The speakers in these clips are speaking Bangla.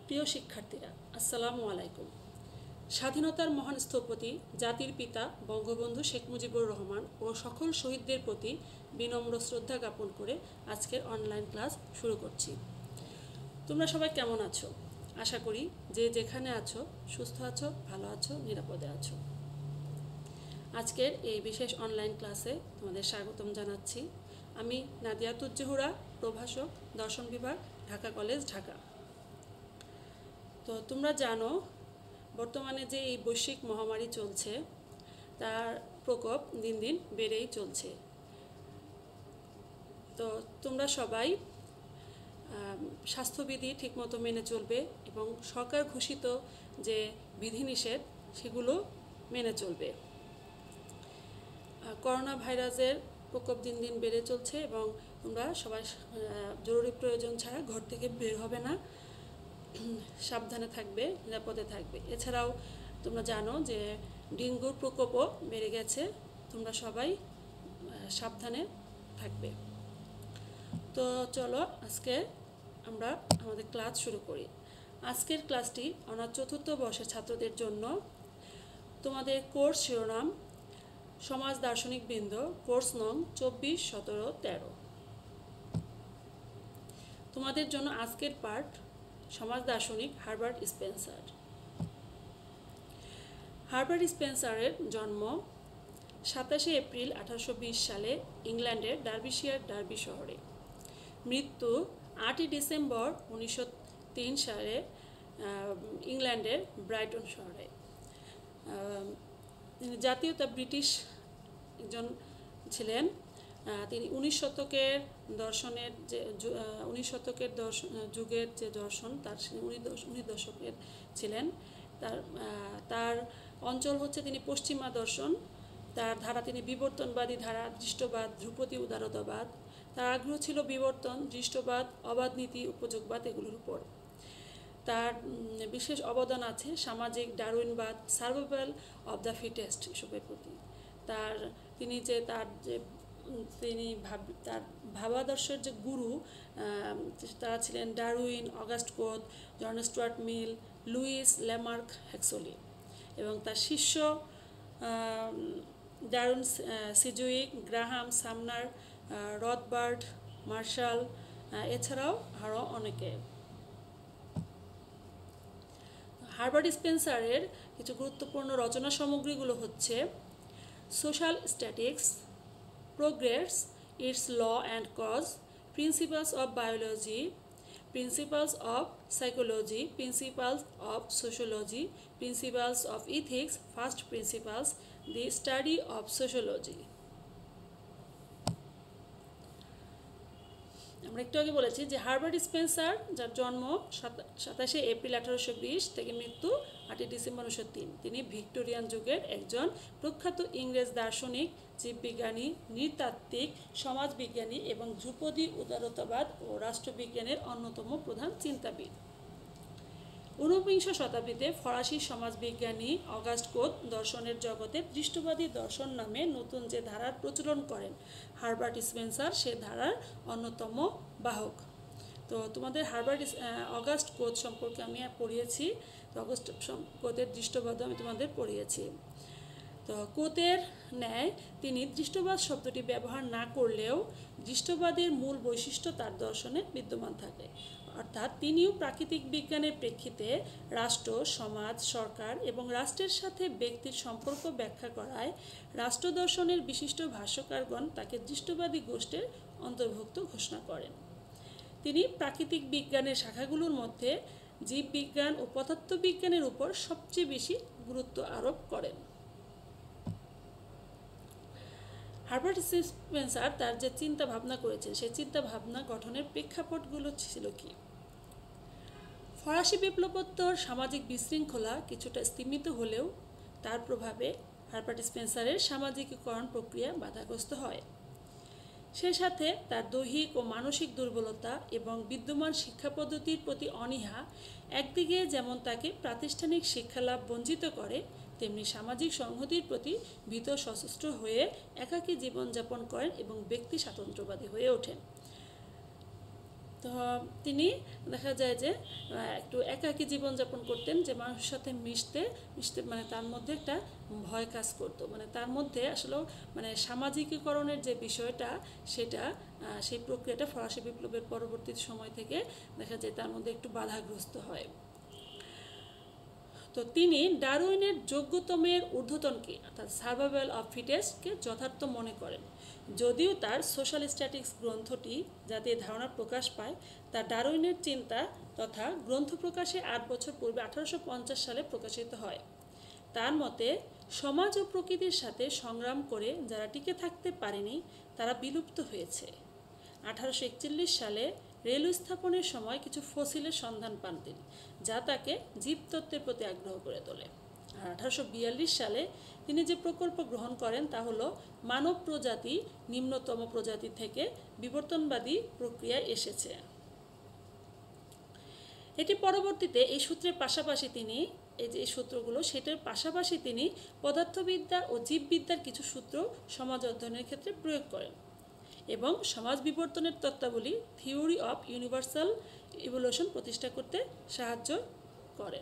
প্রিয় শিক্ষার্থীরা, আসসালামু আলাইকুম। স্বাধীনতার মহান স্থপতি জাতির পিতা বঙ্গবন্ধু শেখ মুজিবুর রহমান ও সকল শহীদদের প্রতি বিনম্র শ্রদ্ধা জ্ঞাপন করে আজকের অনলাইন ক্লাস শুরু করছি। তোমরা সবাই কেমন আছো? আশা করি যে যেখানে আছো সুস্থ আছো, ভালো আছো, নিরাপদে আছো। আজকের এই বিশেষ অনলাইন ক্লাসে তোমাদের স্বাগতম জানাচ্ছি। আমি নাদিয়াতুজ জহুরা, প্রভাষক, দর্শন বিভাগ, ঢাকা কলেজ, ঢাকা। তো তোমরা জানো বর্তমানে যে এই বৈশ্বিক মহামারী চলছে তার প্রকোপ দিন দিন বেড়েই চলছে। তো তোমরা সবাই স্বাস্থ্যবিধি ঠিকমতো মেনে চলবে এবং সরকার ঘোষিত যে বিধিনিষেধ সেগুলো মেনে চলবে। করোনা ভাইরাসের প্রকোপ দিন দিন বেড়ে চলছে এবং তোমরা সবাই জরুরি প্রয়োজন ছাড়া ঘর থেকে বের হবে না, সাবধানে থাকবে, নিরাপদে থাকবে। এছাড়াও তোমরা জানো যে ডেঙ্গুর প্রকোপও বেড়ে গেছে, তোমরা সবাই সাবধানে থাকবে। তো চলো আজকে আমরা আমাদের ক্লাস শুরু করি। আজকের ক্লাসটি অনার্স চতুর্থ বর্ষের ছাত্রদের জন্য। তোমাদের কোর্স শিরোনাম সমাজ দার্শনিক বৃন্দ, কোর্স নং 24, 17, 13। তোমাদের জন্য আজকের পাঠ সমাজ দার্শনিক হার্বার্ট স্পেন্সার। হার্বার্ট স্পেন্সারের জন্ম 27 এপ্রিল 1820 সালে ইংল্যান্ডের ডার্বিশায়ার ডার্বি শহরে। মৃত্যু 8 ডিসেম্বর 1903 সালে ইংল্যান্ডের ব্রাইটন শহরে। তিনি জাতীয়তা ব্রিটিশ একজন ছিলেন। তিনি 19 শতকের দর্শনের যে 19 শতকের যুগের যে দর্শন তার 19 দশকের ছিলেন। তার অঞ্চল হচ্ছে তিনি পশ্চিমা দর্শন। তার ধারা তিনি বিবর্তনবাদী ধারা, দৃষ্টবাদ, ধ্রুপদী উদারতাবাদ। তার আগ্রহ ছিল বিবর্তন, দৃষ্টবাদ, অবাধ নীতি, উপযোগবাদ এগুলোর উপর। তার বিশেষ অবদান আছে সামাজিক ডারউইনবাদ, সার্ভাইভাল অব দ্য ফিটেস্ট এসবের প্রতি। তার ভাবাদর্শের যে গুরু তারা ছিলেন Darwin, Auguste Comte, John Stuart Mill, Louis Lamarck Huxley এবং তার শিষ্য Darwin Sidgwick, Graham Sumner, Rothbard, Marshall, এছাড়াও আরও অনেকে। হার্বার্ট স্পেন্সারের কিছু গুরুত্বপূর্ণ রচনা সামগ্রীগুলো হচ্ছে social statics, progress, its law and cause, principles of biology, principles of psychology, principles of sociology, principles of ethics, first principles, the study of sociology. আমরা একটু আগে বলেছি যে হার্বার্ট স্পেন্সার, যার জন্ম 27 এপ্রিল 1820 থেকে মৃত্যু 8 ডিসেম্বর 1903, তিনি ভিক্টোরিয়ান যুগের একজন প্রখ্যাত ইংরেজ দার্শনিক, জীববিজ্ঞানী, নৃতাত্ত্বিক, সমাজবিজ্ঞানী এবং ধ্রুপদী উদারতাবাদ ও রাষ্ট্রবিজ্ঞানের অন্যতম প্রধান চিন্তাবিদ। 19বিংশ শতাব্দীতে ফরাসি সমাজবিজ্ঞানী অগাস্ট কোত দর্শনের জগতে দৃষ্টবাদী দর্শন নামে নতুন যে ধারার প্রচলন করেন, হার্বার্ট স্পেন্সার সে ধারার অন্যতম বাহক। তো তোমাদের অগাস্ট কোত সম্পর্কে আমি পড়িয়েছি। তো অগাস্ট কোতের দৃষ্টবাদও আমি তোমাদের পড়িয়েছি। তো কোতের ন্যায় তিনি দৃষ্টবাদ শব্দটি ব্যবহার না করলেও দৃষ্টবাদের মূল বৈশিষ্ট্য তার দর্শনে বিদ্যমান থাকে। অর্থাৎ তিনিও প্রাকৃতিক বিজ্ঞানের প্রেক্ষিতে রাষ্ট্র, সমাজ, সরকার এবং রাষ্ট্রের সাথে ব্যক্তির সম্পর্ক ব্যাখ্যা করায় রাষ্ট্র দর্শনের বিশিষ্ট ভাষ্যকারগণ তাকে দৃষ্টবাদী গোষ্ঠীর অন্তর্ভুক্ত ঘোষণা করেন। তিনি প্রাকৃতিক বিজ্ঞানের শাখাগুলোর মধ্যে জীববিজ্ঞান ও পদার্থবিজ্ঞানের উপর সবচেয়ে বেশি গুরুত্ব আরোপ করেন। হার্বার্ট স্পেন্সার তার যে চিন্তা ভাবনা করেছেন সেই চিন্তা ভাবনা গঠনের প্রেক্ষাপটগুলো ছিল কি? ফরাসি বিপ্লবোত্তর সামাজিক বিশৃঙ্খলা কিছুটা স্তিমিত হলেও তার প্রভাবে হার্বার্ট স্পেন্সারের সামাজিকীকরণ প্রক্রিয়া বাধাগ্রস্ত হয়। সেই সাথে তার দৈহিক ও মানসিক দুর্বলতা এবং বিদ্যমান শিক্ষা পদ্ধতির প্রতি অনীহা একদিকে যেমন তাকে প্রাতিষ্ঠানিক শিক্ষালাভ বঞ্চিত করে, তেমনি সামাজিক সংহতির প্রতি ভীত সশস্ত্র হয়ে একাকী জীবনযাপন করেন এবং ব্যক্তি স্বাতন্ত্র্যবাদী হয়ে ওঠেন। তো তিনি দেখা যায় যে একটু একাকী জীবনযাপন করতেন, যে মানুষের সাথে মিশতে মিশতে মানে তার মধ্যে একটা ভয় কাজ করতো, মানে তার মধ্যে আসলে মানে সামাজিকীকরণের যে বিষয়টা সেটা সেই প্রক্রিয়াটা ফরাসি বিপ্লবের পরবর্তী সময় থেকে দেখা যায় তার মধ্যে একটু বাধাগ্রস্ত হয়। তো তিনি ডারউইনের যোগ্যতমের ঊর্ধ্বতনকে অর্থাৎ সার্ভাইভাল অফ ফিটেস্টকে যথার্থ মনে করেন, যদিও তার সোশ্যাল স্ট্যাটিক্স গ্রন্থটি যাতে ধারণা প্রকাশ পায় তা ডারউইনের চিন্তা তথা গ্রন্থ প্রকাশে ৮ বছর পূর্বে 1850 সালে প্রকাশিত হয়। তার মতে সমাজ ও প্রকৃতির সাথে সংগ্রাম করে যারা টিকে থাকতে পারেনি তারা বিলুপ্ত হয়েছে। 1841 সালে রেল স্থাপনের সময় কিছু ফসিলের সন্ধান পান তিনি, যা তাকে জীবতত্ত্বের প্রতি আগ্রহ করে তোলে। আর 1842 সালে তিনি যে প্রকল্প গ্রহণ করেন তা হলো মানব প্রজাতি নিম্নতম প্রজাতি থেকে বিবর্তনবাদী প্রক্রিয়ায় এসেছে। এটি পরবর্তীতে এই সূত্রের পাশাপাশি তিনি এই যে সূত্রগুলো সেটার পাশাপাশি তিনি পদার্থবিদ্যা ও জীববিদ্যার কিছু সূত্র সমাজ অধ্যয়নের ক্ষেত্রে প্রয়োগ করেন এবং সমাজ বিবর্তনের তত্ত্বাবলী থিওরি অফ ইউনিভার্সাল ইভলিউশন প্রতিষ্ঠা করতে সাহায্য করেন।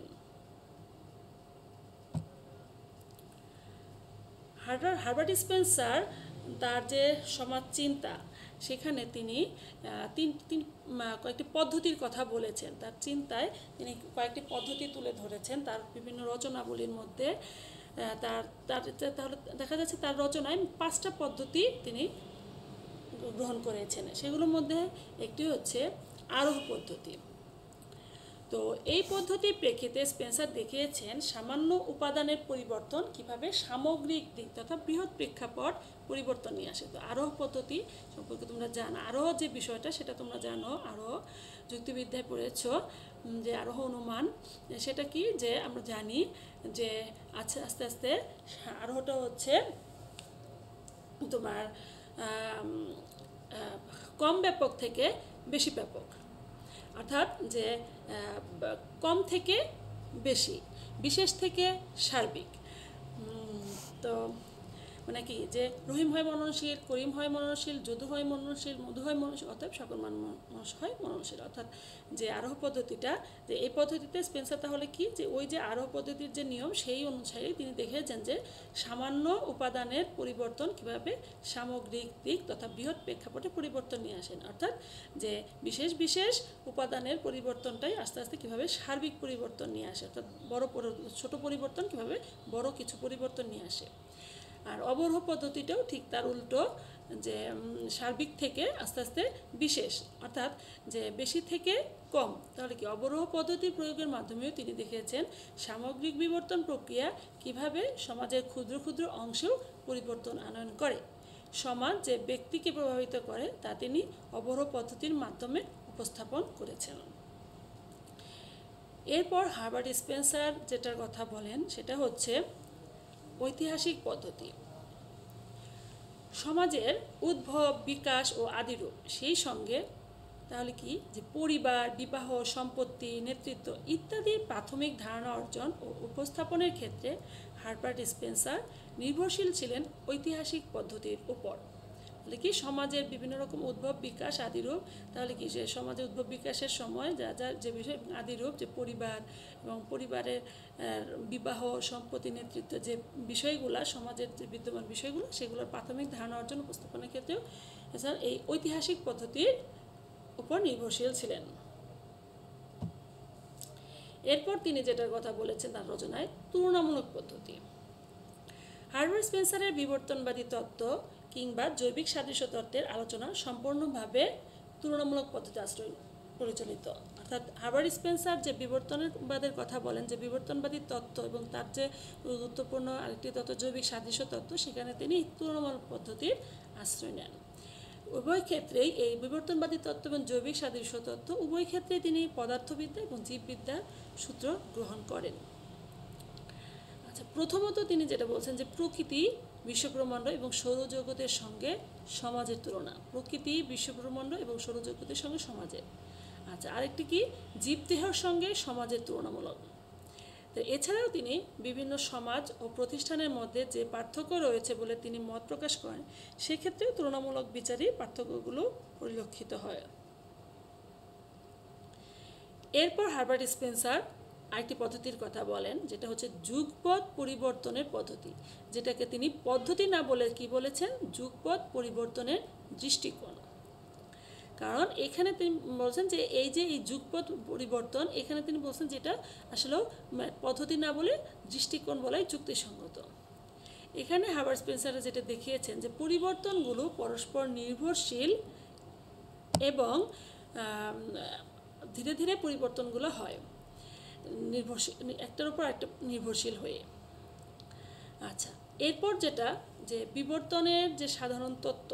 হার্বার্ট স্পেন্সার তার যে সমাজ চিন্তা সেখানে তিনি কয়েকটি পদ্ধতির কথা বলেছেন। তার চিন্তায় তিনি কয়েকটি পদ্ধতি তুলে ধরেছেন তার বিভিন্ন রচনাবলীর মধ্যে। তাহলে দেখা যাচ্ছে তার রচনায় 5টা পদ্ধতি তিনি গ্রহণ করেছেন। সেগুলোর মধ্যে একটি হচ্ছে আরোহ পদ্ধতি। তো এই পদ্ধতির প্রেক্ষিতে স্পেন্সার দেখিয়েছেন সামান্য উপাদানের পরিবর্তন কিভাবে সামগ্রিক দিক তথা বৃহৎ প্রেক্ষাপট পরিবর্তন নিয়ে আসে। তো আরোহ পদ্ধতি সম্পর্কে তোমরা জানো, আরোহ যে বিষয়টা সেটা তোমরা জানো, আরোহ যুক্তিবিদ্যায় পড়েছ যে আরোহ অনুমান সেটা কি, যে আমরা জানি যে আস্তে আস্তে আস্তে আরোহটা হচ্ছে তোমার কম ব্যাপক থেকে বেশি ব্যাপক, অর্থাৎ যে কম থেকে বেশি, বিশেষ থেকে সার্বিক। তো মানে কি, যে রহিম হয় মননশীল, করিম হয় মননশীল, যদু হয় মননশীল, মধু হয় মননশীল, অর্থাৎ সকল মানুষ হয় মননশীল। অর্থাৎ যে আরোহ পদ্ধতিটা, যে এই পদ্ধতিতে স্পেন্সার তাহলে কি, যে ওই যে আরোহ পদ্ধতির যে নিয়ম সেই অনুসারে তিনি দেখেছেন যে সামান্য উপাদানের পরিবর্তন কিভাবে সামগ্রিক দিক তথা বৃহৎ প্রেক্ষাপটে পরিবর্তন নিয়ে আসেন, অর্থাৎ যে বিশেষ বিশেষ উপাদানের পরিবর্তনটাই আস্তে আস্তে কীভাবে সার্বিক পরিবর্তন নিয়ে আসে, অর্থাৎ ছোট পরিবর্তন কীভাবে বড় কিছু পরিবর্তন নিয়ে আসে। আর অবরোহ পদ্ধতিটাও ঠিক তার উল্টো, যে সার্বিক থেকে আস্তে আস্তে বিশেষ, অর্থাৎ যে বেশি থেকে কম। তাহলে কি অবরোহ পদ্ধতির প্রয়োগের মাধ্যমেও তিনি দেখেছেন সামগ্রিক বিবর্তন প্রক্রিয়া কিভাবে সমাজের ক্ষুদ্র ক্ষুদ্র অংশেও পরিবর্তন আনয়ন করে। সমাজ যে ব্যক্তিকে প্রভাবিত করে তা তিনি অবরোহ পদ্ধতির মাধ্যমে উপস্থাপন করেছেন। এরপর হার্বার্ট স্পেন্সার যেটার কথা বলেন সেটা হচ্ছে ঐতিহাসিক পদ্ধতি। সমাজের উদ্ভব, বিকাশ ও আদিরূপ, সেই সঙ্গে তাহলে কি, যে পরিবার, বিবাহ, সম্পত্তি, নেতৃত্ব ইত্যাদির প্রাথমিক ধারণা অর্জন ও উপস্থাপনের ক্ষেত্রে হার্বার্ট স্পেন্সার নির্ভরশীল ছিলেন ঐতিহাসিক পদ্ধতির উপর। তাহলে কি সমাজের বিভিন্ন রকম উদ্ভব, বিকাশ, আদিরূপ, তাহলে কি যে সমাজের উদ্ভব বিকাশের সময় যা যা যে বিষয় আদিরূপ, যে পরিবার এবং পরিবারের বিবাহ, সম্পত্তি, নেতৃত্ব, যে বিষয়গুলো সমাজের যে বিদ্যমান বিষয়গুলো সেগুলোর প্রাথমিক ধারণা অর্জন উপস্থাপনের ক্ষেত্রেও এছাড়া এই ঐতিহাসিক পদ্ধতির উপর নির্ভরশীল ছিলেন। এরপর তিনি যেটার কথা বলেছেন তার রচনায় তুলনামূলক পদ্ধতি। হার্বার্ট স্পেন্সারের বিবর্তনবাদী তত্ত্ব কিংবা জৈবিক সাদৃশ্য তত্ত্বের আলোচনা সম্পূর্ণভাবে তুলনামূলক পদ্ধতি আশ্রয় পরিচালিত। অর্থাৎ হার্বার্ট স্পেন্সার যে বিবর্তনবাদের কথা বলেন, যে বিবর্তনবাদী তত্ত্ব এবং তার যে গুরুত্বপূর্ণ আরেকটি তত্ত্ব জৈবিক সাদৃশ্য তত্ত্ব, সেখানে তিনি তুলনামূলক পদ্ধতির আশ্রয় নেন। উভয় ক্ষেত্রেই এই বিবর্তনবাদী তত্ত্ব এবং জৈবিক সাদৃশ্য তত্ত্ব উভয় ক্ষেত্রেই তিনি পদার্থবিদ্যা এবং জীববিদ্যার সূত্র গ্রহণ করেন। আচ্ছা, প্রথমত তিনি যেটা বলছেন যে প্রকৃতি, বিশ্বব্রহ্মাণ্ড এবং সৌরজগতের সঙ্গে সমাজের তুলনা। প্রকৃতি, বিশ্বব্রহ্মাণ্ড এবং সৌরজগতের সঙ্গে সমাজের। আচ্ছা, আরেকটি কি, জীবদেহের সঙ্গে সমাজের তুলনামূলক। তো এছাড়াও তিনি বিভিন্ন সমাজ ও প্রতিষ্ঠানের মধ্যে যে পার্থক্য রয়েছে বলে তিনি মত প্রকাশ করেন, সেক্ষেত্রেও তুলনামূলক বিচারই পার্থক্যগুলো পরিলক্ষিত হয়। এরপর হার্বার্ট স্পেন্সার আরেকটি পদ্ধতির কথা বলেন, যেটা হচ্ছে যুগপৎ পরিবর্তনের পদ্ধতি, যেটাকে তিনি পদ্ধতি না বলে কি বলেছেন, যুগপৎ পরিবর্তনের দৃষ্টিকোণ। কারণ এখানে তিনি বলছেন যে এই যে এই যুগপৎ পরিবর্তন, এখানে তিনি বলছেন যেটা আসলে পদ্ধতি না বলে দৃষ্টিকোণ বলাই যুক্তিসঙ্গত। এখানে হার্বার্ট স্পেন্সার যেটা দেখিয়েছেন যে পরিবর্তনগুলো পরস্পর নির্ভরশীল এবং ধীরে ধীরে পরিবর্তনগুলো হয় নির্ভরশীল, একটার উপর একটা নির্ভরশীল হয়ে। আচ্ছা, এরপর যেটা যে বিবর্তনের যে সাধারণ তত্ত্ব,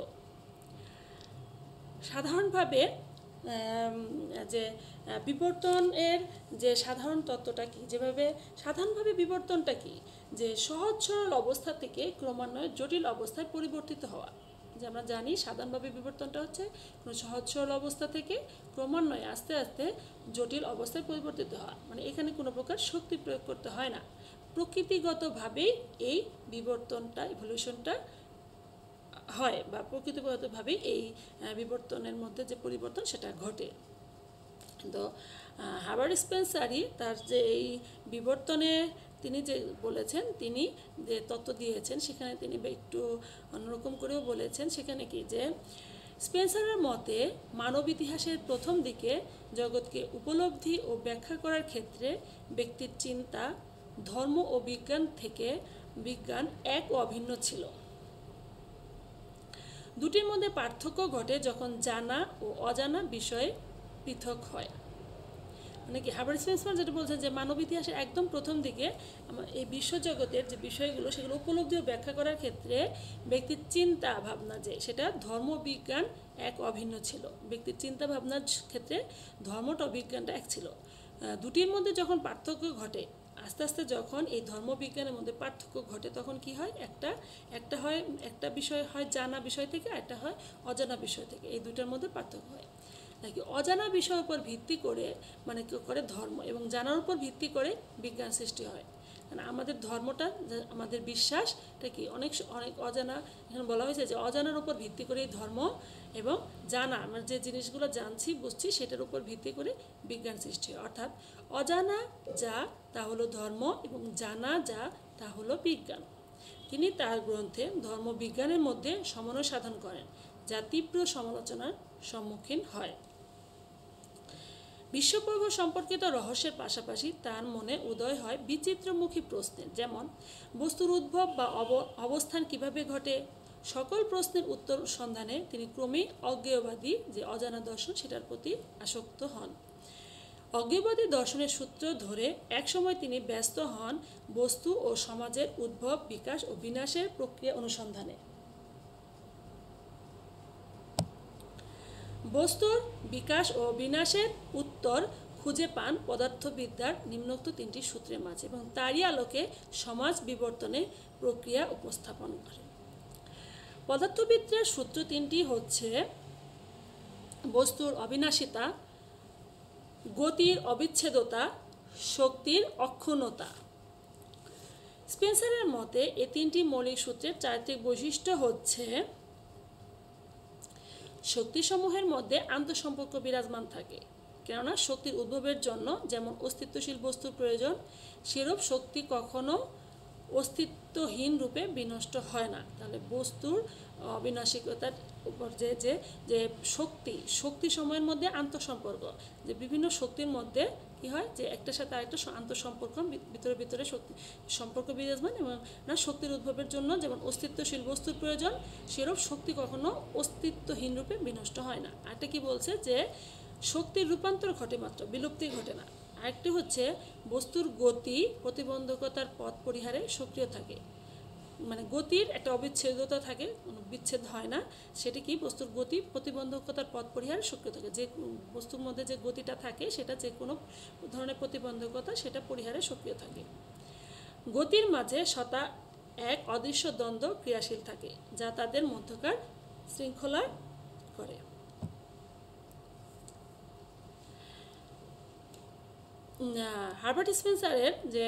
সাধারণভাবে যে বিবর্তনের যে সাধারণ তত্ত্বটা কি, যেভাবে সাধারণভাবে বিবর্তনটা কি, যে সহজ সরল অবস্থা থেকে ক্রমান্বয়ে জটিল অবস্থায় পরিবর্তিত হওয়া। যে আমরা জানি সাধারণভাবে বিবর্তনটা হচ্ছে কোনো সহজ সরল অবস্থা থেকে ক্রমান্বয়ে আস্তে আস্তে জটিল অবস্থায় পরিবর্তিত হওয়া, মানে এখানে কোনো প্রকার শক্তি প্রয়োগ করতে হয় না, প্রকৃতিগতভাবেই এই বিবর্তনটা, ইভলিউশনটা হয়, বা প্রকৃতিগতভাবেই এই বিবর্তনের মধ্যে যে পরিবর্তন সেটা ঘটে। তো হার্বার্ট স্পেন্সারই তার যে এই বিবর্তনে তিনি যে বলেছেন, তিনি যে তত্ত্ব দিয়েছেন সেখানে তিনি একটু অন্যরকম করেও বলেছেন। সেখানে কি যে স্পেন্সারের মতে মানব ইতিহাসের প্রথম দিকে জগৎকে উপলব্ধি ও ব্যাখ্যা করার ক্ষেত্রে ব্যক্তির চিন্তা ধর্ম ও বিজ্ঞান থেকে বিজ্ঞান এক ও অভিন্ন ছিল। দুটির মধ্যে পার্থক্য ঘটে যখন জানা ও অজানা বিষয়ে পৃথক হয়। মানে কি হার্বার্ট স্পেন্সার যেটা বলছেন যে মানব ইতিহাসের একদম প্রথম দিকে এই বিশ্বজগতের যে বিষয়গুলো সেগুলো উপলব্ধি ও ব্যাখ্যা করার ক্ষেত্রে ব্যক্তির চিন্তা ভাবনা যে সেটা ধর্ম বিজ্ঞান এক অভিন্ন ছিল। ব্যক্তির চিন্তা ভাবনার ক্ষেত্রে ধর্মটা বিজ্ঞানটা এক ছিল। দুটির মধ্যে যখন পার্থক্য ঘটে, আস্তে আস্তে যখন এই ধর্মবিজ্ঞানের মধ্যে পার্থক্য ঘটে, তখন কি হয়, একটা বিষয় হয় জানা বিষয় থেকে, একটা হয় অজানা বিষয় থেকে। এই দুটার মধ্যে পার্থক্য হয় নাকি অজানা বিষয়ের উপর ভিত্তি করে, মানে কেউ করে ধর্ম, এবং জানার উপর ভিত্তি করে বিজ্ঞান সৃষ্টি হয়। মানে আমাদের ধর্মটা, আমাদের বিশ্বাসটা কি অনেক অজানা, এখানে বলা হয়েছে যে অজানার উপর ভিত্তি করে ধর্ম, এবং জানা আমরা যে জিনিসগুলো জানছি বুঝছি সেটার উপর ভিত্তি করে বিজ্ঞান সৃষ্টি হয়। অর্থাৎ অজানা যা তা হলো ধর্ম, এবং জানা যা তা হলো বিজ্ঞান। তিনি তার গ্রন্থে ধর্মবিজ্ঞানের মধ্যে সমন্বয় সাধন করেন, যা তীব্র সমালোচনার সম্মুখীন হয়। বিশ্বপ্রভু সম্পর্কিত রহস্যের পাশাপাশি তার মনে উদয় হয় বিচিত্রমুখী প্রশ্নের, যেমন বস্তুর উদ্ভব বা অবস্থান কিভাবে ঘটে। সকল প্রশ্নের উত্তর সন্ধানে তিনি ক্রমেই অজ্ঞেয়বাদী যে অজানা দর্শন সেটার প্রতি আসক্ত হন। অজ্ঞেয়বাদী দর্শনের সূত্র ধরে একসময় তিনি ব্যস্ত হন বস্তু ও সমাজের উদ্ভব, বিকাশ ও বিনাশের প্রক্রিয়া অনুসন্ধানে। বস্তুর বিকাশ ও বিনাশের উত্তর খুঁজে পান পদার্থবিদ্যার নিম্নোক্ত তিনটি সূত্রের মাঝে, এবং তারই আলোকে সমাজ বিবর্তনের প্রক্রিয়া উপস্থাপন করে। পদার্থবিদ্যার সূত্র তিনটি হচ্ছে বস্তুর অবিনাশিতা, গতির অবিচ্ছেদ্যতা, শক্তির অক্ষুণ্ণতা। স্পেন্সারের মতে এই তিনটি মৌলিক সূত্রের চারিত্রিক বৈশিষ্ট্য হচ্ছে শক্তিসমূহের মধ্যে আন্তঃসম্পর্ক বিরাজমান থাকে, কেননা শক্তির উদ্ভবের জন্য যেমন অস্তিত্বশীল বস্তুর প্রয়োজন, সেরূপ শক্তি কখনো অস্তিত্বহীন রূপে বিনষ্ট হয় না। তাহলে বস্তুর অবিনাশিকতার উপর যে শক্তি সময়ের মধ্যে আন্তঃসম্পর্ক, যে বিভিন্ন শক্তির মধ্যে কি হয় যে একটার সাথে আরেকটা আন্তঃসম্পর্ক ভিতরে শক্তি সম্পর্ক বিরাজমান, এবং না শক্তির উদ্ভবের জন্য যেমন অস্তিত্বশীল বস্তুর প্রয়োজন, সেরূপ শক্তি কখনো অস্তিত্বহীন রূপে বিনষ্ট হয় না। আরেকটা কি বলছে যে শক্তির রূপান্তর ঘটে মাত্র, বিলুপ্তি ঘটে না। আরেকটি হচ্ছে বস্তুর গতি প্রতিবন্ধকতার পথ পরিহারে সক্রিয় থাকে, মানে গতির একটা অবিচ্ছেদ্যতা থাকে, কোনো বিচ্ছেদ হয় না। সেটি কি বস্তুর গতি প্রতিবন্ধকতার পথ পরিহারে সক্রিয় থাকে, যে বস্তুর মধ্যে যে গতিটা থাকে সেটা যে কোনো ধরনের প্রতিবন্ধকতা সেটা পরিহারে সক্রিয় থাকে। গতির মাঝে সত্তা এক অদৃশ্য দ্বন্দ্ব ক্রিয়াশীল থাকে, যা তাদের মধ্যকার শৃঙ্খলা করে। হার্বার্ট স্পেন্সারের যে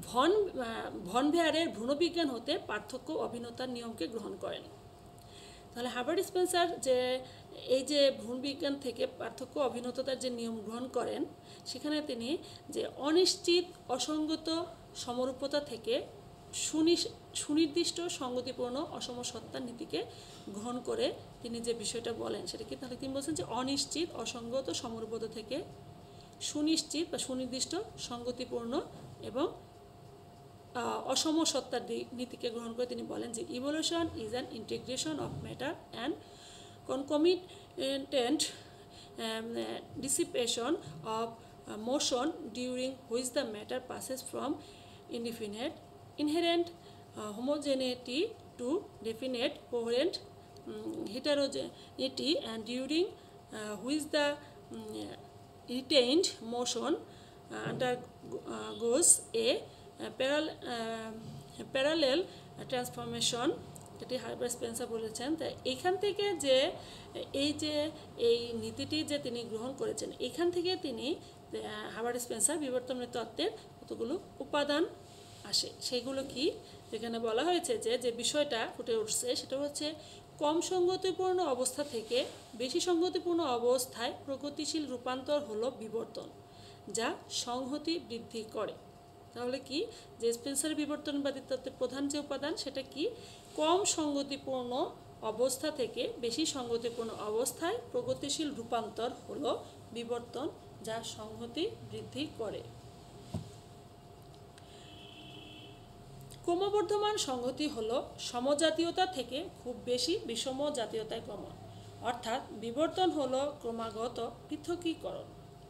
ভন ভেয়ারের ভ্রূণবিজ্ঞান হতে পার্থক্য অভিন্নতার নিয়মকে গ্রহণ করেন। তাহলে হার্বার্ট স্পেন্সার যে এই যে ভ্রূণবিজ্ঞান থেকে পার্থক্য অভিন্নতার যে নিয়ম গ্রহণ করেন, সেখানে তিনি যে অনিশ্চিত অসঙ্গত সমরূপতা থেকে সুনির্দিষ্ট সঙ্গতিপূর্ণ অসম সত্তার নীতিকে গ্রহণ করে তিনি যে বিষয়টা বলেন সেটা কি, তাহলে তিনি বলছেন যে অনিশ্চিত অসঙ্গত সমরূপতা থেকে সুনিশ্চিত বা সুনির্দিষ্ট সঙ্গতিপূর্ণ এবং অসম সত্তার নীতিকে গ্রহণ করে তিনি বলেন যে evolution is an integration of matter and concomitant dissipation of motion during which the matter passes from inherent homogeneity to definite coherent heterogeneity, and during which the retained motion undergoes a parallel transformation। এটি হার্বার্ট স্পেন্সার বলেছেন। তাই এখান থেকে যে এই নীতিটি যে তিনি গ্রহণ করেছেন, এখান থেকে তিনি হার্বার্ট স্পেন্সার বিবর্তনের তত্ত্বের কতগুলো উপাদান আসে, সেগুলো কি, যেখানে বলা হয়েছে যে বিষয়টা ফুটে উঠছে সেটা হচ্ছে কম সঙ্গতিপূর্ণ অবস্থা থেকে বেশি সঙ্গতিপূর্ণ অবস্থায় প্রগতিশীল রূপান্তর হলো বিবর্তন, যা সংহতি বৃদ্ধি করে। তাহলে কি, যে স্পেন্সারের বিবর্তনবাদী তত্ত্বের প্রধান যে উপাদান সেটা কি, কম সঙ্গতিপূর্ণ অবস্থা থেকে বেশি সঙ্গতিপূর্ণ অবস্থায় প্রগতিশীল রূপান্তর হলো বিবর্তন, যা সংহতি বৃদ্ধি করে। ক্রমবর্ধমান সংহতি হলো সমজাতীয়তা থেকে খুব বেশি বিষম জাতীয়তায় গমন, অর্থাৎ বিবর্তন হলো ক্রমাগত পৃথকীকরণ।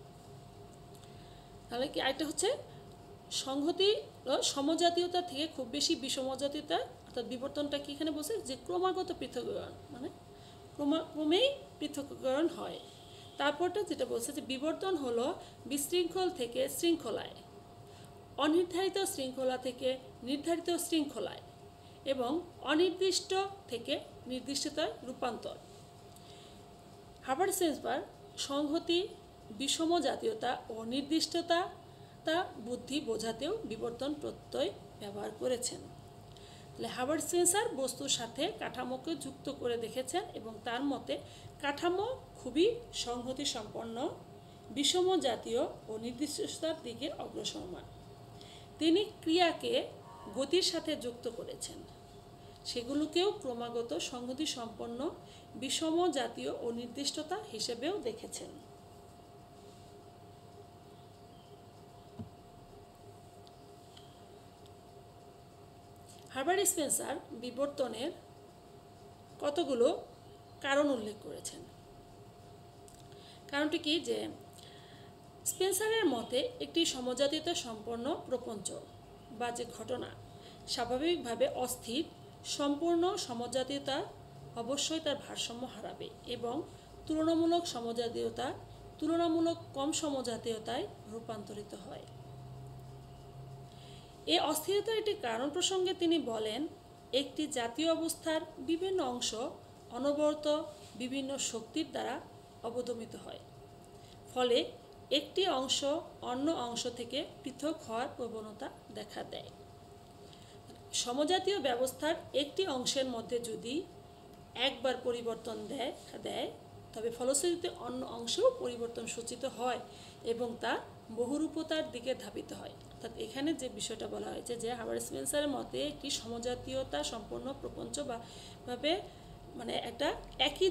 তাহলে কি আরেকটা হচ্ছে সংহতি সমজাতীয়তা থেকে খুব বেশি বিষমজাতীয়তা, অর্থাৎ বিবর্তনটা কি এখানে বলছে যে ক্রমাগত পৃথকীকরণ, মানে ক্রমেই পৃথকীকরণ হয়। তারপরটা যেটা বলছে যে বিবর্তন হলো বিশৃঙ্খল থেকে শৃঙ্খলায়, অনির্ধারিত শৃঙ্খলা থেকে নির্ধারিত শৃঙ্খলায় এবং অনির্দিষ্ট থেকে নির্দিষ্টতায় রূপান্তর। হার্বার্ট স্পেন্সার সংহতি, বিষম জাতীয়তা ও নির্দিষ্টতা বুদ্ধি বোঝাতেও বিবর্তন প্রত্যয় ব্যবহার করেছেন। তাহলে হার্বার্ট স্পেন্সার বস্তুর সাথে কাঠামোকে যুক্ত করে দেখেছেন এবং তার মতে কাঠামো খুবই সংহতি সম্পন্ন, বিষম জাতীয় ও নির্দিষ্টতার দিকে অগ্রসরমান। তিনি ক্রিয়াকে গতির সাথে যুক্ত করেছেন, সেগুলোকেও ক্রমাগত সংহতি সম্পন্ন, বিষম জাতীয় ও নির্দিষ্টতা হিসেবেও দেখেছেন। হার্বার্ট স্পেন্সার বিবর্তনের কতগুলো কারণ উল্লেখ করেছেন। কারণটি কি, যে স্পেন্সারের মতে একটি সমজাতীয়তা সম্পন্ন প্রপঞ্চ বা যে ঘটনা স্বাভাবিকভাবে অস্থির, সম্পূর্ণ সমজাতীয়তা অবশ্যই তার ভারসাম্য হারাবে এবং তুলনামূলক সমজাতীয়তা তুলনামূলক কম সমজাতীয়তায় রূপান্তরিত হয়। এই অস্থিরতার একটি কারণ প্রসঙ্গে তিনি বলেন, একটি জাতীয় অবস্থার বিভিন্ন অংশ অনবরত বিভিন্ন শক্তির দ্বারা অবদমিত হয়, ফলে একটি অংশ অন্য অংশ থেকে পৃথক হওয়ার প্রবণতা দেখা দেয়। সমজাতীয় ব্যবস্থার একটি অংশের মধ্যে যদি একবার পরিবর্তন দেয় তবে ফলশ্রুতিতে অন্য অংশেও পরিবর্তন সূচিত হয় এবং তা বহুরূপতার দিকে ধাবিত হয়। অর্থাৎ এখানে যে বিষয়টা বলা হয়েছে যে হার্বার্ট স্পেন্সারের মতে একটি সমজাতীয়তা সম্পন্ন প্রপঞ্চ বা ভাবে মানে একটা একই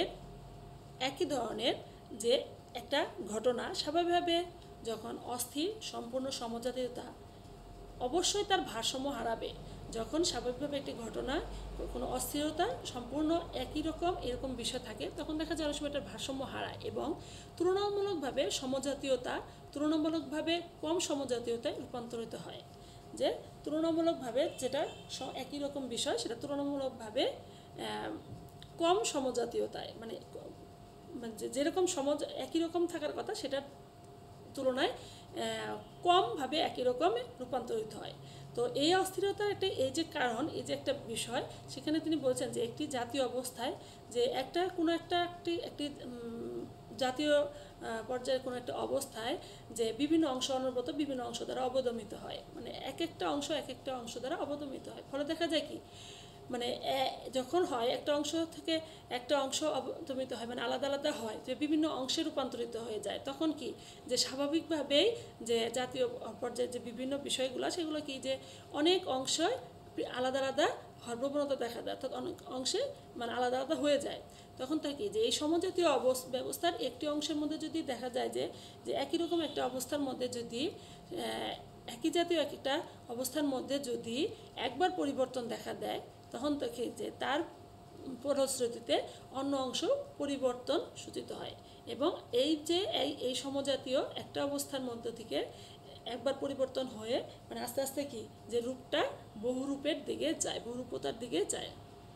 ধরনের যে একটা ঘটনা স্বাভাবিকভাবে যখন অস্থির, সম্পূর্ণ সমজাতীয়তা অবশ্যই তার ভারসাম্য হারাবে। যখন স্বাভাবিকভাবে একটি ঘটনা কোনো অস্থিরতা সম্পূর্ণ একই রকম এরকম বিষয় থাকে, তখন দেখা যায় অনেক সময় এটার ভারসাম্য হারায় এবং তুলনামূলকভাবে সমজাতীয়তা তুলনামূলকভাবে কম সমজাতীয়তায় রূপান্তরিত হয়। যে তুলনামূলকভাবে যেটা একই রকম বিষয় সেটা তুলনামূলকভাবে কম সমজাতীয়তায় মানে যেরকম একই রকম থাকার কথা সেটার তুলনায় কমভাবে একই রকমে রূপান্তরিত হয়। তো এই অস্থিরতার এই যে কারণ, এই যে একটা বিষয়, সেখানে তিনি বলছেন যে একটি জাতীয় অবস্থায় যে একটি জাতীয় পর্যায়ের কোনো একটা অবস্থায় যে বিভিন্ন অংশ অনবরত বিভিন্ন অংশ দ্বারা অবদমিত হয়, মানে এক একটা অংশ দ্বারা অবদমিত হয়। ফলে দেখা যায় কি মানে যখন হয় একটা অংশ থেকে একটা অংশ অবদমিত হয়, মানে আলাদা আলাদা হয়, যে বিভিন্ন অংশে রূপান্তরিত হয়ে যায়, তখন কি যে স্বাভাবিকভাবেই যে জাতীয় পর্যায়ে যে বিভিন্ন বিষয়গুলো সেগুলো কি যে অনেক অংশ আলাদা আলাদা হওয়ার প্রবণতা দেখা যায়, অর্থাৎ অনেক অংশে মানে আলাদা আলাদা হয়ে যায়। তখন তা কি যে এই সমজাতীয় ব্যবস্থার একটি অংশের মধ্যে যদি দেখা যায় যে যে একই রকম একটা অবস্থার মধ্যে যদি একই জাতীয় একটা অবস্থার মধ্যে যদি একবার পরিবর্তন দেখা দেয়, তখন দেখে যে তার ফলশ্রুতিতে অন্য অংশ পরিবর্তন সূচিত হয়। এবং এই যে এই সমজাতীয় একটা অবস্থার মধ্য থেকে একবার পরিবর্তন হয়ে মানে আস্তে আস্তে কি যে রূপটা বহুরূপের দিকে যায়, বহুরূপতার দিকে যায়।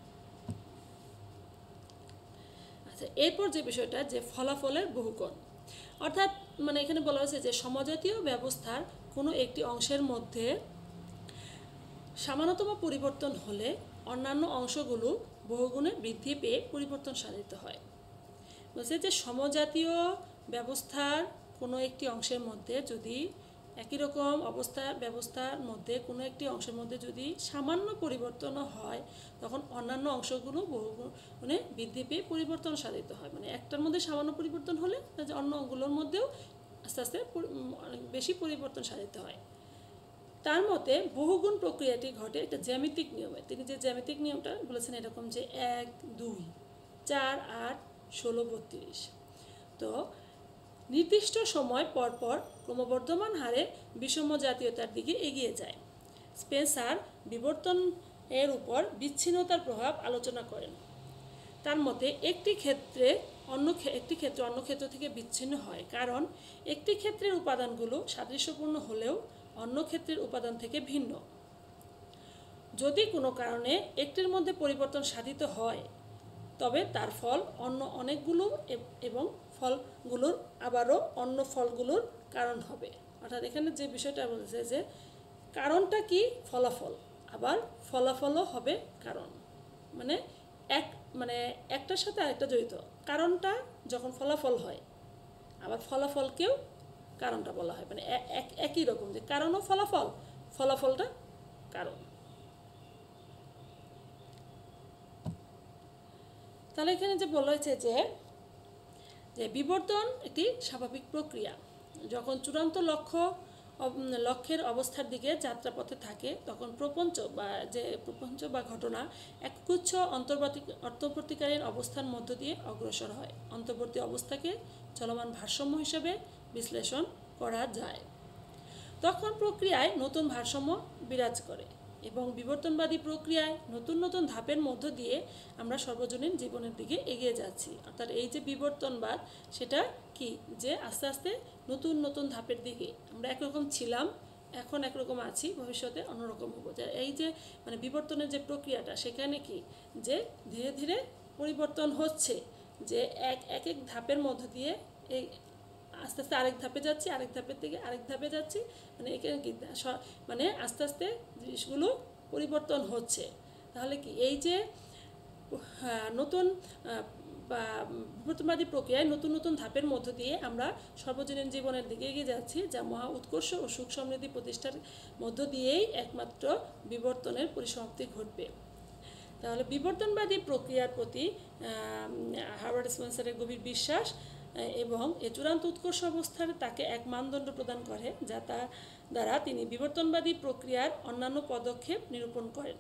আচ্ছা, এরপর যে বিষয়টা যে ফলাফলের বহুকোণ, অর্থাৎ মানে এখানে বলা হয়েছে যে সমজাতীয় ব্যবস্থার কোনো একটি অংশের মধ্যে সামান্যতম পরিবর্তন হলে অন্যান্য অংশগুলো বহুগুণে বৃদ্ধি পেয়ে পরিবর্তন সাধিত হয়। বলছে যে সমজাতীয় ব্যবস্থার কোনো একটি অংশের মধ্যে যদি একই রকম ব্যবস্থার মধ্যে কোনো একটি অংশের মধ্যে যদি সামান্য পরিবর্তনও হয়, তখন অন্যান্য অংশগুলো বহুগুণে বৃদ্ধি পেয়ে পরিবর্তন সাধিত হয়। মানে একটার মধ্যে সামান্য পরিবর্তন হলে অন্যগুলোর মধ্যেও আস্তে আস্তে অনেক বেশি পরিবর্তন সাধিত হয়। তার মতে বহুগুণ প্রক্রিয়াটি ঘটে একটা জ্যামিতিক নিয়মে। তিনি যে জ্যামিতিক নিয়মটা বলেছেন এরকম যে 1, 2, 4, 8, 16, 32। তো নির্দিষ্ট সময় পরপর ক্রমবর্ধমান হারে বিষম জাতীয়তার দিকে এগিয়ে যায়। স্পেন্সার বিবর্তন এর উপর বিচ্ছিন্নতার প্রভাব আলোচনা করেন। তার মতে একটি ক্ষেত্রে অন্য ক্ষেত্র থেকে বিচ্ছিন্ন হয়, কারণ একটি ক্ষেত্রের উপাদানগুলো সাদৃশ্যপূর্ণ হলেও অন্য ক্ষেত্রের উপাদান থেকে ভিন্ন। যদি কোনো কারণে একটির মধ্যে পরিবর্তন সাধিত হয়, তবে তার ফল অন্য অনেকগুলো এবং ফলগুলোর আবারও অন্য ফলগুলোর কারণ হবে। অর্থাৎ এখানে যে বিষয়টা বলছে যে কারণটা কি ফলাফল, আবার ফলাফলও হবে কারণ, মানে একটার সাথে আরেকটা জড়িত। কারণটা যখন ফলাফল হয়, আবার ফলাফলকেও কারণটা বলা হয়, মানে একই রকম যে কারণও ফলাফল, ফলাফলটা কারণ। তাহলে এখানে যে বলা হয়েছে যে যে বিবর্তন একটি স্বাভাবিক প্রক্রিয়া। যখন চূড়ান্ত লক্ষ্যের অবস্থার দিকে যাত্রাপথে থাকে, তখন প্রপঞ্চ বা ঘটনা একগুচ্ছ অন্তর্বর্তীকালীন অবস্থার মধ্য দিয়ে অগ্রসর হয়। অন্তর্বর্তী অবস্থাকে চলমান ভারসাম্য হিসেবে বিশ্লেষণ করা যায়। তখন প্রক্রিয়ায় নতুন ভারসাম্য বিরাজ করে এবং বিবর্তনবাদী প্রক্রিয়ায় নতুন নতুন ধাপের মধ্য দিয়ে আমরা সর্বজনীন জীবনের দিকে এগিয়ে যাচ্ছি। অর্থাৎ এই যে বিবর্তনবাদ, সেটা কি যে আস্তে আস্তে নতুন নতুন ধাপের দিকে আমরা একরকম ছিলাম, এখন একরকম আছি, ভবিষ্যতে অন্যরকম হবো। এই যে মানে বিবর্তনের যে প্রক্রিয়াটা, সেখানে কি যে ধীরে ধীরে পরিবর্তন হচ্ছে, যে এক ধাপের মধ্য দিয়ে এই আস্তে আস্তে আরেক ধাপে যাচ্ছি, আরেক ধাপের থেকে আরেক ধাপে যাচ্ছি, মানে এখানে কি মানে আস্তে আস্তে জিনিসগুলো পরিবর্তন হচ্ছে। তাহলে কি এই যে নতুন বা বিবর্তনবাদী প্রক্রিয়ায় নতুন নতুন ধাপের মধ্য দিয়ে আমরা সর্বজনীন জীবনের দিকে এগিয়ে যাচ্ছি, যা মহা উৎকর্ষ ও সুখ সমৃদ্ধি প্রতিষ্ঠার মধ্য দিয়েই একমাত্র বিবর্তনের পরিসমাপ্তি ঘটবে। তাহলে বিবর্তনবাদী প্রক্রিয়ার প্রতি হার্বার্ট স্পেন্সারের গভীর বিশ্বাস এবং এ চূড়ান্ত উৎকর্ষ অবস্থার তাকে এক মানদণ্ড প্রদান করে, যা দ্বারা তিনি বিবর্তনবাদী প্রক্রিয়ার অন্যান্য পদক্ষেপ নিরূপণ করেন।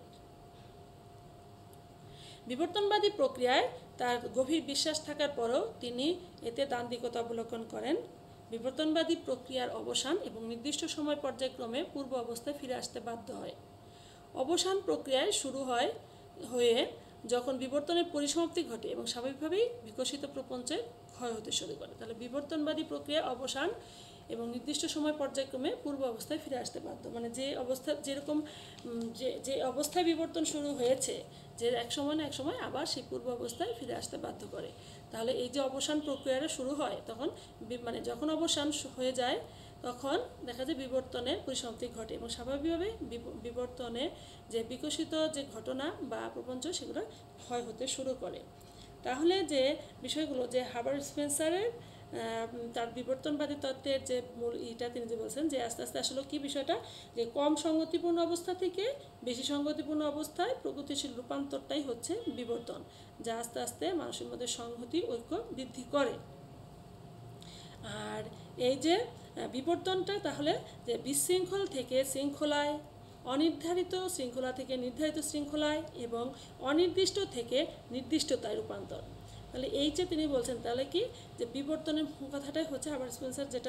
বিবর্তনবাদী প্রক্রিয়ায় তার গভীর বিশ্বাস থাকার পরেও তিনি এতে দান্দিকতা অবলোকন করেন। বিবর্তনবাদী প্রক্রিয়ার অবসান এবং নির্দিষ্ট সময় পর্যায়ক্রমে পূর্ব অবস্থায় ফিরে আসতে বাধ্য হয়। অবসান প্রক্রিয়ায় শুরু হয়ে যখন বিবর্তনের পরিসমাপ্তি ঘটে এবং স্বাভাবিকভাবেই বিকশিত প্রপঞ্চের ক্ষয় হতে শুরু করে। তাহলে বিবর্তনবাদী প্রক্রিয়া অবসান এবং নির্দিষ্ট সময় পর্যায়ক্রমে পূর্ব অবস্থায় ফিরে আসতে বাধ্য, মানে যে অবস্থা যেরকম যে অবস্থায় বিবর্তন শুরু হয়েছে, যে এক সময় না এক সময় আবার সেই পূর্ব অবস্থায় ফিরে আসতে বাধ্য করে। তাহলে এই যে অবসান প্রক্রিয়াটা শুরু হয়, তখন মানে যখন অবসান হয়ে যায়, তখন দেখা যায় বিবর্তনের পরিসমাপ্তি ঘটে এবং স্বাভাবিকভাবে বিবর্তনের যে বিকশিত যে ঘটনা বা প্রপঞ্চ, সেগুলো ক্ষয় হতে শুরু করে। তাহলে যে বিষয়গুলো যে হার্বার্ট স্পেন্সারের তার বিবর্তনবাদী তত্ত্বের যে মূল ইটা তিনি যে বলছেন যে আস্তে আস্তে আসলে কি বিষয়টা, যে কম সংগতিপূর্ণ অবস্থা থেকে বেশি সংগতিপূর্ণ অবস্থায় প্রগতিশীল রূপান্তরটাই হচ্ছে বিবর্তন, যা আস্তে আস্তে মানুষের মধ্যে সংহতি ঐক্য বৃদ্ধি করে। আর এই যে বিবর্তনটা তাহলে যে বিশৃঙ্খল থেকে শৃঙ্খলায়, অনির্ধারিত শৃঙ্খলা থেকে নির্ধারিত শৃঙ্খলায় এবং অনির্দিষ্ট থেকে নির্দিষ্টতায় রূপান্তর। তাহলে এই যে তিনি বলছেন তাহলে কি যে বিবর্তনের কথাটাই হচ্ছে হার্বার্ট স্পেন্সার যেটা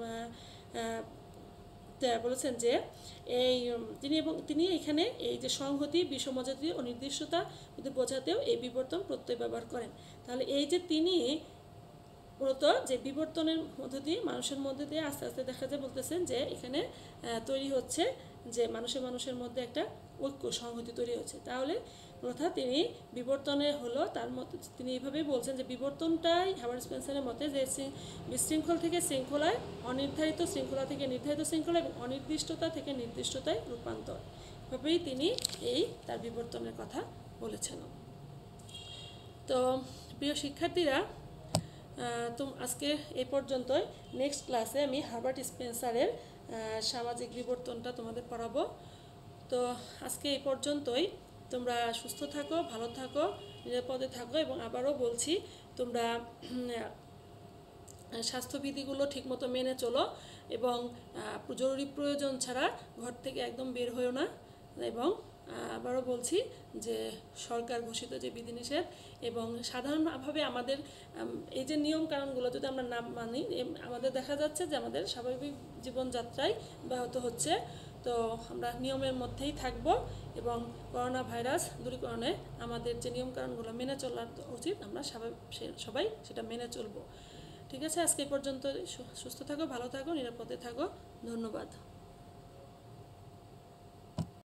বলেছেন যে এই তিনি এখানে এই যে সংহতি বিষমজাতি ও নির্দিষ্টতা বোঝাতেও এই বিবর্তন প্রত্যয় ব্যবহার করেন। তাহলে এই যে তিনি মূলত যে বিবর্তনের মধ্য দিয়ে মানুষের মধ্যে দিয়ে আস্তে আস্তে দেখা যায় বলতেছেন যে এখানে তৈরি হচ্ছে যে মানুষের মধ্যে একটা ঐক্য সংহতি তৈরি হচ্ছে। তাহলে অর্থাৎ তিনি বিবর্তনে হলো তার মতে তিনি এইভাবেই বলছেন যে বিবর্তনটাই হার্বার্ট স্পেন্সারের মতে যে বিশৃঙ্খল থেকে শৃঙ্খলায়, অনির্ধারিত শৃঙ্খলা থেকে নির্ধারিত শৃঙ্খলা এবং অনির্দিষ্টতা থেকে নির্দিষ্টতায় রূপান্তর, এভাবেই তিনি এই তার বিবর্তনের কথা বলেছেন। তো প্রিয় শিক্ষার্থীরা, তো আজকে এই পর্যন্তই। নেক্সট ক্লাসে আমি হার্বার্ট স্পেন্সারের সামাজিক বিবর্তনটা তোমাদের পড়াবো। তো আজকে এই পর্যন্তই। তোমরা সুস্থ থাকো, ভালো থাকো, নিরাপদে থাকো এবং আবারও বলছি তোমরা স্বাস্থ্যবিধিগুলো ঠিকমতো মেনে চলো এবং জরুরি প্রয়োজন ছাড়া ঘর থেকে একদম বের হয়েও না। এবং আবারও বলছি যে সরকার ঘোষিত যে বিধিনিষেধ এবং সাধারণভাবে আমাদের এই যে নিয়ম কানুনগুলো যদি আমরা না মানি, আমাদের দেখা যাচ্ছে যে আমাদের স্বাভাবিক জীবনযাত্রায় ব্যাহত হচ্ছে। তো আমরা নিয়মের মধ্যেই থাকব এবং করোনা ভাইরাস দূরীকরণে আমাদের যে নিয়মকানুনগুলো মেনে চলা উচিত আমরা সবাই সেটা মেনে চলব। ঠিক আছে, আজকে এই পর্যন্ত। সুস্থ থাকো, ভালো থাকো, নিরাপদে থাকো। ধন্যবাদ।